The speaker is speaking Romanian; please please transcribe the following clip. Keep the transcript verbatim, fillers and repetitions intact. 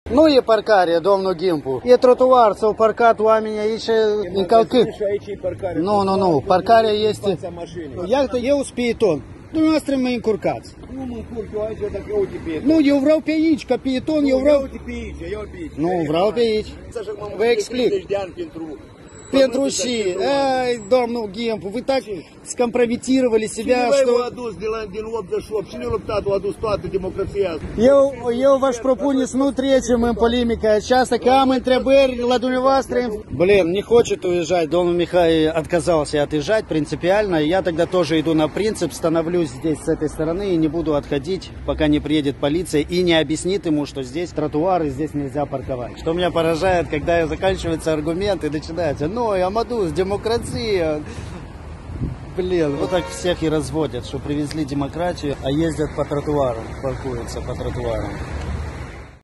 Nu e parcare, domnul Gimpu. E trotuar sau parcat oamenii aici încălcând. Nu, nu, nu. Parcarea este... Iată, eu sunt pieton. Dumneavoastră mă încurcați. Nu mă încurc eu aici, dacă eu uite pe Nu, eu vreau pe aici, ca pieton, eu vreau... Uite pe aici, eu pe aici. Nu, vreau pe aici. Vă explic. Pentru și, ai, domnul Gimpu, вы так скомпрометировали себя, что... что... adus de la, din optzeci și opt? Cine a luptat, a adus toată democrația? Eu, eu v-aș propune să nu trecem în polemică aceasta, că am întrebări la dumneavoastră. Блин, не хочет уезжать, домnul Mihai отказался отъезжать принципиально. Я тогда тоже иду на принцип, становлюсь здесь с этой стороны и не буду отходить, пока не приедет полиция и не объяснит ему, что здесь тротуар и здесь нельзя парковать. Что меня поражает, когда заканчиваются аргументы и начинается, ну, Амадус, демократия. Блин, вот так всех и разводят, что привезли демократию, а ездят по тротуарам, паркуются по тротуарам.